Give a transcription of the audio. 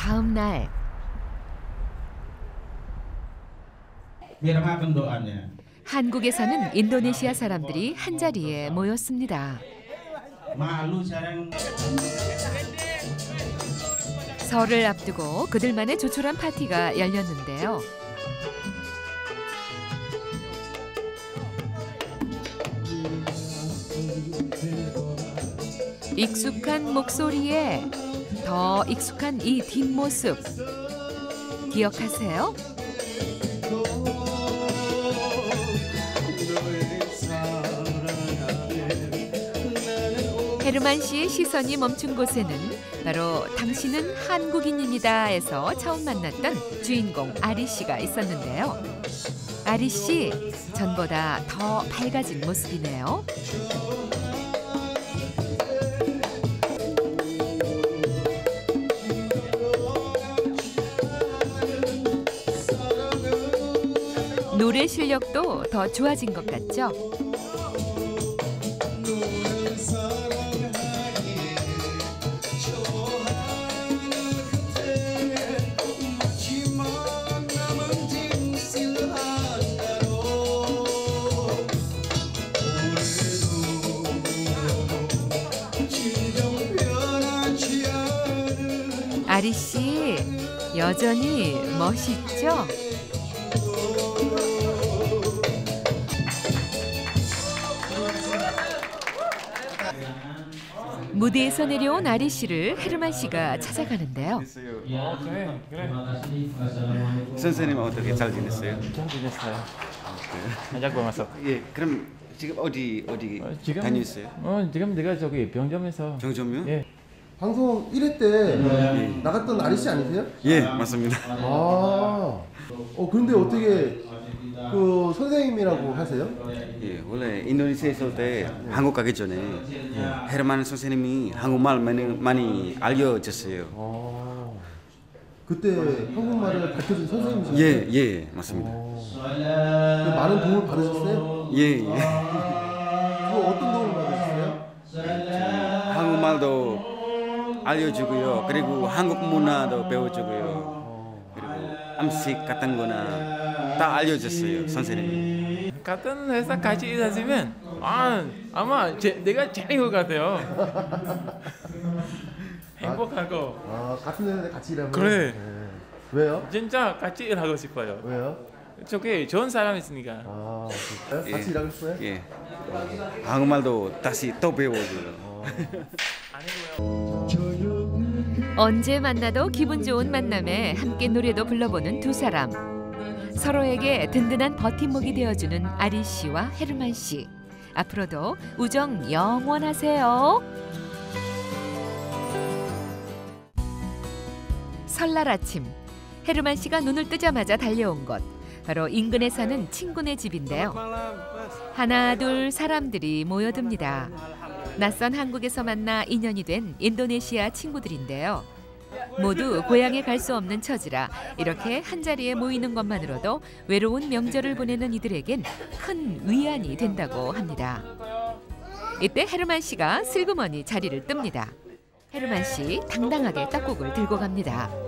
다음 날 한국에 사는 인도네시아 사람들이 한자리에 모였습니다. 설을 앞두고 그들만의 조촐한 파티가 열렸는데요. 익숙한 목소리에 더 익숙한 이 뒷모습 기억하세요? 헤르만 씨의 시선이 멈춘 곳에는 바로 당신은 한국인입니다에서 처음 만났던 주인공 아리 씨가 있었는데요. 아리 씨, 전보다 더 밝아진 모습이네요. 노래 실력도 더 좋아진 것 같죠? 아리 씨, 여전히 멋있죠? 무대에서 내려온 아리 씨를 헤르만 씨가 찾아가는데요. 그래. 선생님 어떻게 잘 지냈어요? 잘 지냈어요. 자고 와서. 예, 그럼 지금 어디 지금, 다녔어요? 지금 내가 저기 병점에서. 병점이요? 예. 방송 1회 때 나갔던 아리 씨 아니세요? 예, 맞습니다. 그런데 어떻게 그 선생님이라고 하세요? 예, 원래 인도네시아에 있을 때 한국 가기 전에 헤르만 선생님이 한국말 많이 알려줬어요. 그때 한국말을 가르쳐준 선생님이셨어요? 예, 맞습니다. 많은 도움을 받으셨어요? 예. 그 어떤 도움을 받으셨어요? 한국말도 알려주고요. 그리고 한국 문화도 배워주고요. 그리고 음식 같은 거나 다 알려줬어요, 선생님이. 같은 회사 같이 일하시면 아마 내가 제일 것 같아요. 행복하고. 같은 회사에 같이 일하면? 그래. 네. 왜요? 진짜 같이 일하고 싶어요. 왜요? 저게 좋은 사람 있으니까. 진짜요? 같이 일하겠어요? 예. 한국말도 다시 또 배워줘요. 언제 만나도 기분 좋은 만남에 함께 노래도 불러보는 두 사람. 서로에게 든든한 버팀목이 되어주는 아리 씨와 헤르만 씨. 앞으로도 우정 영원하세요. 설날 아침, 헤르만 씨가 눈을 뜨자마자 달려온 곳. 바로 인근에 사는 친구네 집인데요. 하나 둘 사람들이 모여듭니다. 낯선 한국에서 만나 인연이 된 인도네시아 친구들인데요. 모두 고향에 갈 수 없는 처지라 이렇게 한자리에 모이는 것만으로도 외로운 명절을 보내는 이들에겐 큰 위안이 된다고 합니다. 이때 헤르만 씨가 슬그머니 자리를 뜹니다. 헤르만 씨 당당하게 떡국을 들고 갑니다.